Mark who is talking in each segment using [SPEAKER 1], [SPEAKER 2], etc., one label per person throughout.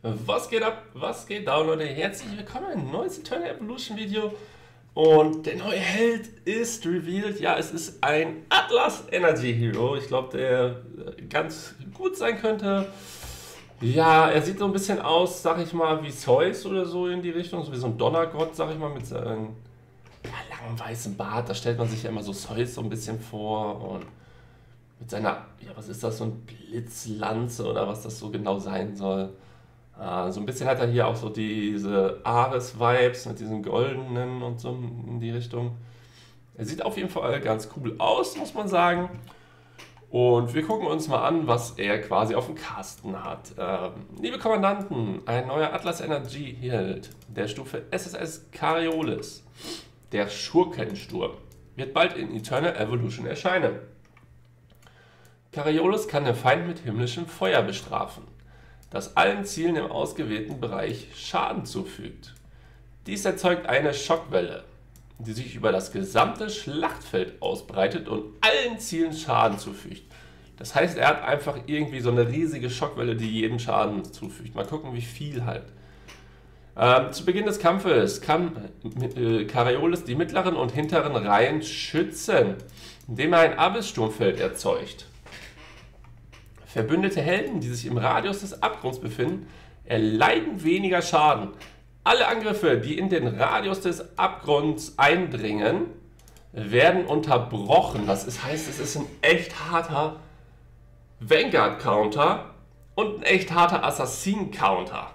[SPEAKER 1] Was geht ab? Was geht down, Leute? Herzlich willkommen in ein neues Eternal Evolution Video. Und der neue Held ist revealed. Ja, es ist ein Atlas Energy Hero. Ich glaube, der ganz gut sein könnte. Ja, er sieht so ein bisschen aus, sag ich mal, wie Zeus oder so in die Richtung. So wie so ein Donnergott, sag ich mal, mit seinem langen weißen Bart. Da stellt man sich ja immer so Zeus so ein bisschen vor. Und mit seiner, ja, was ist das, so ein Blitzlanze oder was das so genau sein soll. So ein bisschen hat er hier auch so diese Ares-Vibes mit diesen goldenen und so in die Richtung. Er sieht auf jeden Fall ganz cool aus, muss man sagen. Und wir gucken uns mal an, was er quasi auf dem Kasten hat. Liebe Kommandanten, ein neuer Atlas Energy Held der Stufe SSS Coriolis, der Schurkensturm, wird bald in Eternal Evolution erscheinen. Coriolis kann den Feind mit himmlischem Feuer bestrafen, das allen Zielen im ausgewählten Bereich Schaden zufügt. Dies erzeugt eine Schockwelle, die sich über das gesamte Schlachtfeld ausbreitet und allen Zielen Schaden zufügt. Das heißt, er hat einfach irgendwie so eine riesige Schockwelle, die jedem Schaden zufügt. Mal gucken, wie viel halt. Zu Beginn des Kampfes kann Coriolis die mittleren und hinteren Reihen schützen, indem er ein Abysssturmfeld erzeugt. Verbündete Helden, die sich im Radius des Abgrunds befinden, erleiden weniger Schaden. Alle Angriffe, die in den Radius des Abgrunds eindringen, werden unterbrochen. Das heißt, es ist ein echt harter Vanguard-Counter und ein echt harter Assassin-Counter.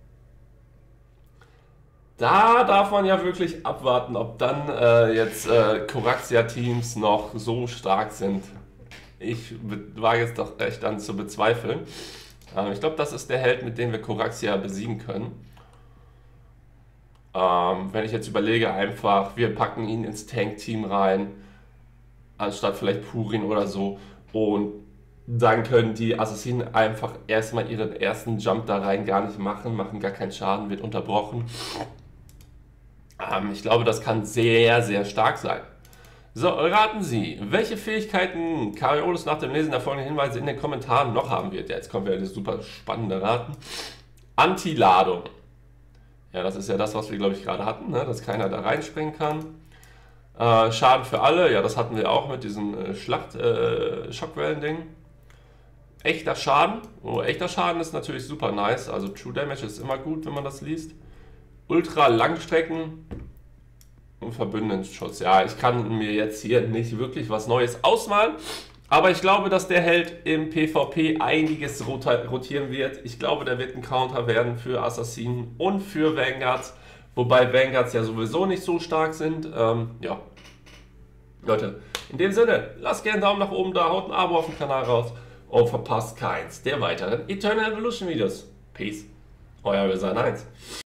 [SPEAKER 1] Da darf man ja wirklich abwarten, ob dann jetzt Coraxia-Teams noch so stark sind. Ich wage jetzt doch echt dann zu bezweifeln. Ich glaube, das ist der Held, mit dem wir Coraxia besiegen können. Wenn ich jetzt überlege, einfach, wir packen ihn ins Tank-Team rein, anstatt vielleicht Purin oder so. Und dann können die Assassinen einfach erstmal ihren ersten Jump da rein gar nicht machen gar keinen Schaden, wird unterbrochen. Ich glaube, das kann sehr, sehr stark sein. So, raten Sie, welche Fähigkeiten Coriolis nach dem Lesen der folgenden Hinweise in den Kommentaren noch haben wird. Ja, jetzt kommen wir eine super spannende Raten. Anti-Ladung. Ja, das ist ja das, was wir, glaube ich, gerade hatten, ne? Dass keiner da reinspringen kann. Schaden für alle, ja, das hatten wir auch mit diesem Schockwellen-Ding. Echter Schaden. Oh, echter Schaden ist natürlich super nice. Also True Damage ist immer gut, wenn man das liest. Ultra Langstrecken. Und Verbündendenschutz. Ja, ich kann mir jetzt hier nicht wirklich was Neues ausmalen, aber ich glaube, dass der Held im PvP einiges rotieren wird. Ich glaube, der wird ein Counter werden für Assassinen und für Vanguards, wobei Vanguards ja sowieso nicht so stark sind. Ja, Leute, in dem Sinne, lasst gerne einen Daumen nach oben da, haut ein Abo auf den Kanal raus und verpasst keins der weiteren Eternal Evolution Videos. Peace, euer Resan 1.